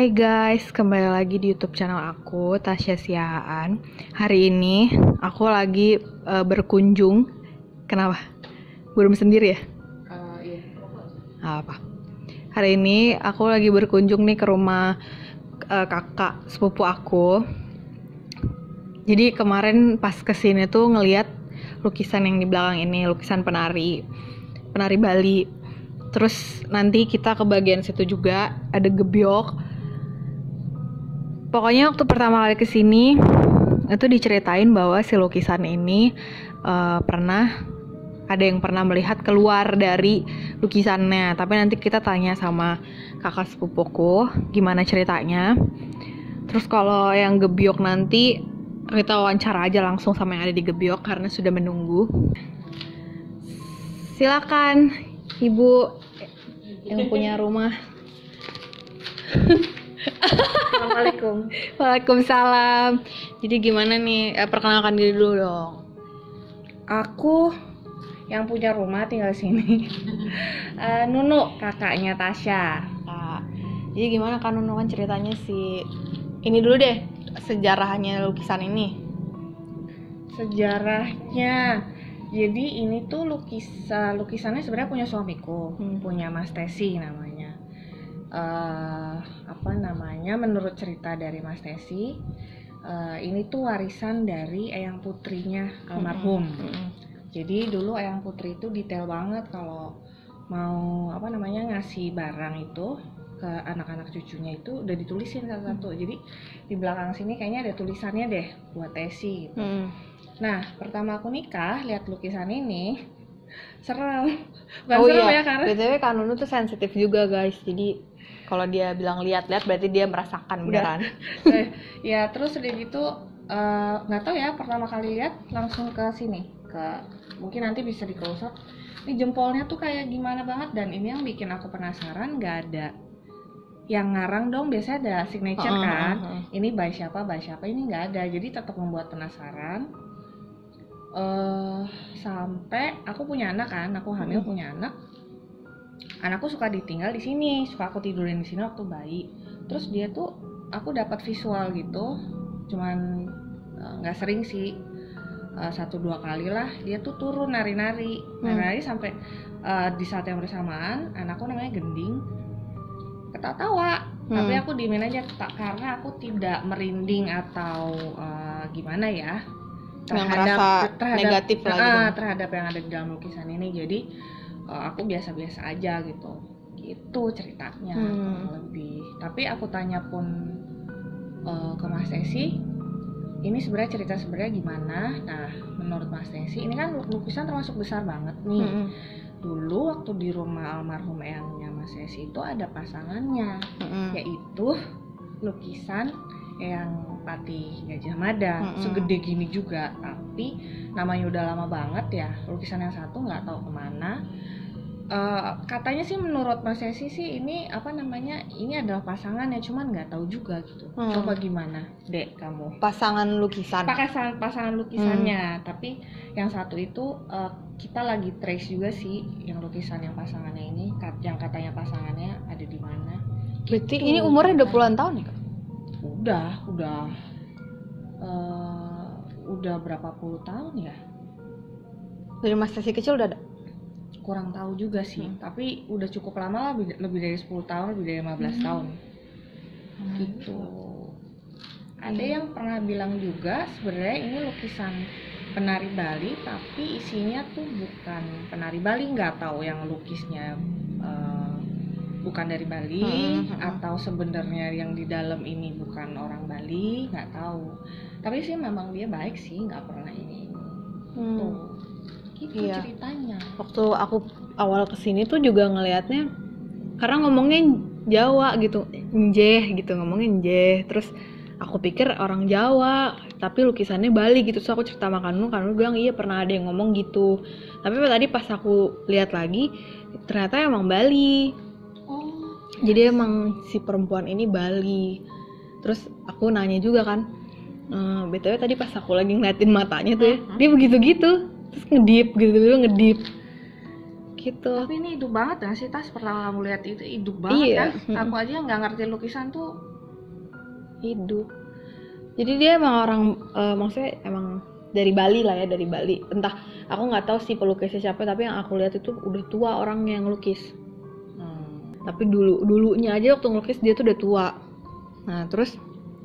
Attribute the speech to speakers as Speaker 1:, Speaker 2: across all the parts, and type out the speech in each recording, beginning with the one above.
Speaker 1: Hai guys, kembali lagi di YouTube channel aku, Tasya Siahaan. Hari ini aku lagi berkunjung. Kenapa? Belum sendiri ya?
Speaker 2: Iya.
Speaker 1: Apa? Hari ini aku lagi berkunjung nih ke rumah kakak sepupu aku. Jadi kemarin pas kesini tuh ngeliat lukisan yang di belakang ini, lukisan penari Bali. Terus nanti kita ke bagian situ juga ada gebyok. Pokoknya waktu pertama kali kesini itu diceritain bahwa si lukisan ini ada yang pernah melihat keluar dari lukisannya. Tapi nanti kita tanya sama kakak sepupuku gimana ceritanya. Terus kalau yang gebyok nanti kita wawancara aja langsung sama yang ada di gebyok karena sudah menunggu. Silakan Ibu yang punya rumah.
Speaker 2: Assalamualaikum.
Speaker 1: Waalaikumsalam. Jadi gimana nih? Perkenalkan diri dulu dong.
Speaker 2: Aku yang punya rumah tinggal sini. Nunu, kakaknya Tasya.
Speaker 1: Nah, jadi gimana kan Nunu, kan ceritanya si ini dulu deh, sejarahnya lukisan ini.
Speaker 2: Sejarahnya, jadi ini tuh lukisannya sebenarnya punya suamiku, punya Mas Tesi namanya. Menurut cerita dari Mas Tesi, ini tuh warisan dari eyang putrinya almarhum. Jadi dulu eyang putri itu detail banget kalau mau ngasih barang itu ke anak-anak cucunya itu udah ditulisin satu-satu. Jadi di belakang sini kayaknya ada tulisannya deh buat Tesi gitu. Nah, pertama aku nikah lihat lukisan ini serem.
Speaker 1: Serem
Speaker 2: ya, karena
Speaker 1: BTW Kak Nunu tuh sensitif juga guys. Jadi kalau dia bilang lihat-lihat berarti dia merasakan beneran.
Speaker 2: Ya terus udah gitu nggak tahu ya, pertama kali lihat langsung ke sini, mungkin nanti bisa di close up. Ini jempolnya tuh kayak gimana banget, dan ini yang bikin aku penasaran, nggak ada yang ngarang dong, biasanya ada signature kan. Ini by siapa, ini nggak ada, jadi tetap membuat penasaran. Sampai aku punya anak kan, aku hamil punya anak. Anakku suka ditinggal di sini, suka aku tidurin di sini waktu bayi. Terus dia tuh aku dapat visual gitu, cuman nggak sering sih, 1-2 kali lah dia tuh turun nari-nari sampai di saat yang bersamaan anakku namanya Gending ketawa. Tapi aku diemin aja karena aku tidak merinding atau gimana ya terhadap
Speaker 1: negatif lah
Speaker 2: terhadap yang ada di dalam lukisan ini. Jadi aku biasa-biasa aja gitu ceritanya lebih. Tapi aku tanya pun ke Mas Tesi, ini sebenarnya cerita sebenarnya gimana. Nah, menurut Mas Tesi ini kan lukisan termasuk besar banget nih. Dulu waktu di rumah almarhum eyangnya Mas Tesi itu ada pasangannya, yaitu lukisan Eyang Patih Gajah Mada, segede gini juga, tapi namanya udah lama banget ya. Lukisan yang satu nggak tahu kemana. Katanya sih menurut Mas Tesi sih ini ini adalah pasangannya, cuman nggak tahu juga gitu. Coba gimana Dek kamu?
Speaker 1: Pasangan lukisan.
Speaker 2: Pakai pasangan lukisannya, tapi yang satu itu kita lagi trace juga sih yang lukisan yang pasangannya ini, yang katanya pasangannya ada di mana.
Speaker 1: Berarti ini umurnya 20-an tahun ya Kak?
Speaker 2: Udah berapa puluh tahun ya?
Speaker 1: Dari Mas Tesi kecil udah ada?
Speaker 2: Kurang tahu juga sih, tapi udah cukup lama lah, lebih dari 10 tahun, lebih dari 15 tahun gitu. Ada yang pernah bilang juga sebenarnya ini lukisan penari Bali, tapi isinya tuh bukan penari Bali. Nggak tahu yang lukisnya bukan dari Bali atau sebenarnya yang di dalam ini bukan orang Bali, nggak tahu. Tapi sih memang dia baik sih, nggak pernah ini tuh. Gitu ceritanya.
Speaker 1: Waktu aku awal kesini tuh juga ngelihatnya, karena ngomongnya Jawa gitu, njeh gitu, ngomongnya njeh. Terus aku pikir orang Jawa, tapi lukisannya Bali gitu. So aku cerita sama Kanu bilang iya pernah ada yang ngomong gitu. Tapi tadi pas aku lihat lagi, ternyata emang Bali. Jadi emang si perempuan ini Bali. Terus aku nanya juga kan, BTW tadi pas aku lagi ngeliatin matanya tuh ya, dia begitu-gitu. Terus ngedip gitu.
Speaker 2: Tapi ini hidup banget gak sih Tas? Pertama kamu lihat itu hidup banget kan? Aku aja nggak ngerti lukisan tuh
Speaker 1: hidup. Jadi dia emang orang maksudnya emang dari Bali lah ya, dari Bali. Entah, aku nggak tahu sih pelukisnya siapa, tapi yang aku lihat itu udah tua orang yang ngelukis. Tapi dulunya aja waktu ngelukis dia tuh udah tua. Nah terus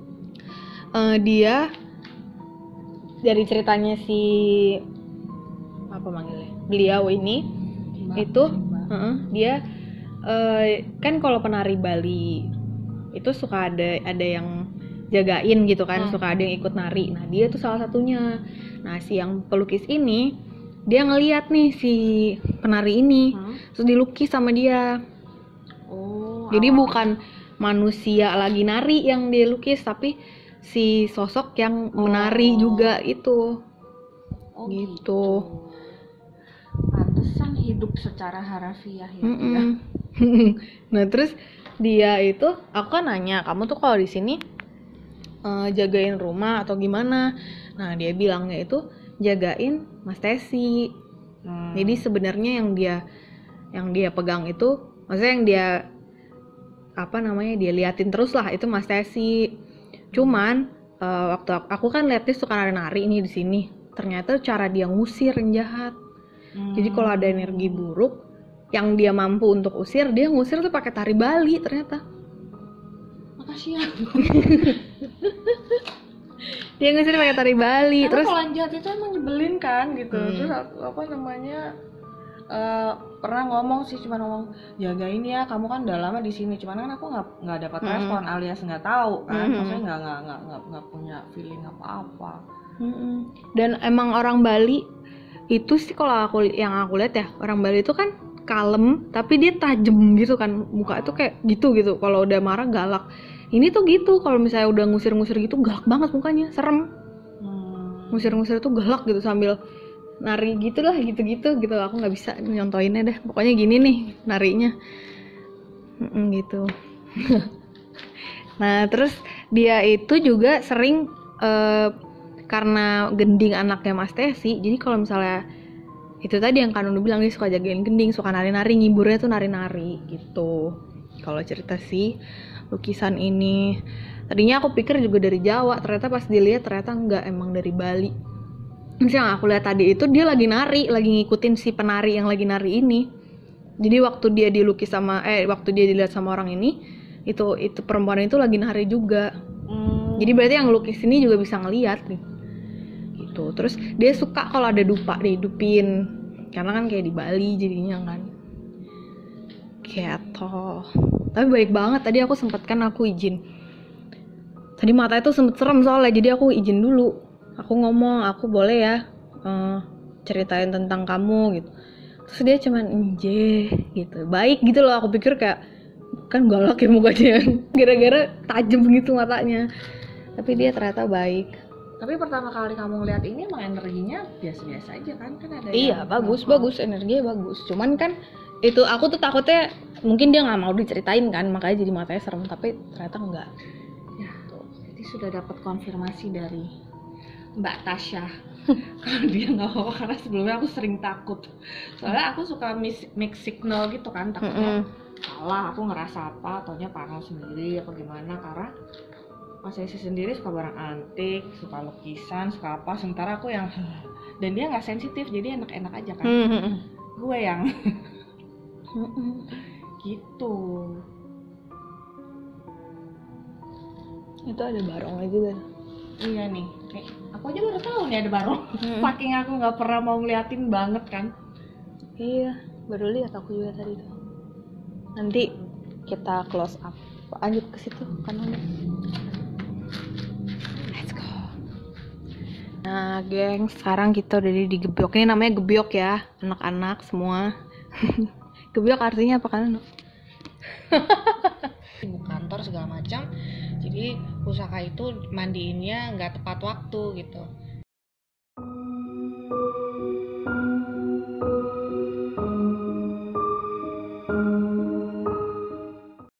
Speaker 1: dia dari ceritanya si apa manggilnya beliau ini itu dia kan kalau penari Bali itu suka ada yang jagain gitu kan, suka ada yang ikut nari. Nah dia tuh salah satunya. Nah si yang pelukis ini dia ngeliat nih si penari ini, terus dilukis sama dia. Jadi bukan manusia lagi nari yang dia lukis, tapi si sosok yang menari juga itu. Gitu.
Speaker 2: Pantesan hidup secara harafiah ya.
Speaker 1: Nah terus dia itu, aku kan nanya, kamu tuh kalau di sini jagain rumah atau gimana? Nah dia bilangnya itu jagain Mas Tesi. Jadi sebenarnya yang dia pegang itu, maksudnya yang dia dia liatin terus lah itu Mas Tesi. Cuman waktu aku kan lihat dia suka nari-nari ini di sini. Ternyata cara dia ngusir yang jahat. Jadi kalau ada energi buruk yang dia mampu untuk usir, dia ngusir tuh pakai tari Bali ternyata.
Speaker 2: Makasih ya.
Speaker 1: Dia ngusir pakai tari Bali.
Speaker 2: Karena
Speaker 1: terus
Speaker 2: kalau jahat itu emang nyebelin kan gitu. Terus pernah ngomong sih, cuma ngomong jagain ya, kamu kan udah lama di sini. Cuman kan aku nggak dapat respon, alias nggak tahu kan, maksudnya nggak punya feeling apa-apa.
Speaker 1: Dan emang orang Bali itu sih kalau aku lihat ya, orang Bali itu kan kalem tapi dia tajam gitu kan, muka itu kayak gitu kalau udah marah galak. Ini tuh gitu, kalau misalnya udah ngusir-ngusir gitu galak banget mukanya, serem. Ngusir-ngusir tuh galak gitu sambil nari gitulah gitu. Aku nggak bisa nyontoinnya dah, pokoknya gini nih narinya gitu. Nah terus dia itu juga sering karena gending anaknya Mas Tesi, jadi kalau misalnya itu tadi yang Kanunu bilang, dia suka jagain gending, suka nari-nari, ngiburnya tuh nari-nari gitu. Kalau cerita sih lukisan ini, tadinya aku pikir juga dari Jawa, ternyata pas dilihat ternyata enggak, emang dari Bali. Terus yang aku lihat tadi itu dia lagi nari, lagi ngikutin si penari yang lagi nari ini. Jadi waktu dia dilukis sama waktu dia dilihat sama orang ini, itu perempuan itu lagi nari juga. Jadi berarti yang ngelukis ini juga bisa ngelihat nih. Gitu. Terus dia suka kalau ada dupa dihidupin, karena kan kayak di Bali jadinya kan. Gitu. Tapi baik banget, tadi aku izin. Tadi mata itu sempet serem soalnya, jadi aku izin dulu. Aku ngomong, aku boleh ya ceritain tentang kamu gitu. Terus dia cuman gitu, baik gitu loh. Aku pikir kayak kan galak ya mukanya, gara-gara tajam gitu matanya. Tapi dia ternyata baik.
Speaker 2: Tapi pertama kali kamu ngeliat ini emang energinya biasa-biasa aja kan ada.
Speaker 1: Iya bagus, energinya bagus. Cuman kan itu aku tuh takutnya mungkin dia nggak mau diceritain kan, makanya jadi matanya serem. Tapi ternyata enggak.
Speaker 2: Ya, jadi sudah dapat konfirmasi dari Mbak Tasya. Kalau dia nggak mau, karena sebelumnya aku sering takut. Soalnya aku suka mix signal gitu kan, takutnya salah, aku ngerasa apa, taunya parno sendiri apa gimana. Karena Mas Esi sendiri suka barang antik, suka lukisan, suka apa, sementara aku yang dan dia nggak sensitif, jadi enak-enak aja kan. Gue yang gitu.
Speaker 1: Itu ada barongnya juga.
Speaker 2: Iya nih, aku aja baru tahu nih ada barong. Saking aku nggak pernah mau ngeliatin banget kan.
Speaker 1: Iya, baru lihat aku juga tadi tuh. Nanti kita close up, lanjut ke situ kan udah. Let's go. Nah, geng, sekarang kita udah di Gebyok. Ini namanya Gebyok ya, anak-anak semua. Gebyok artinya apa kan?
Speaker 2: Ibu kantor segala macam. Jadi pusaka itu mandiinnya nggak tepat waktu gitu.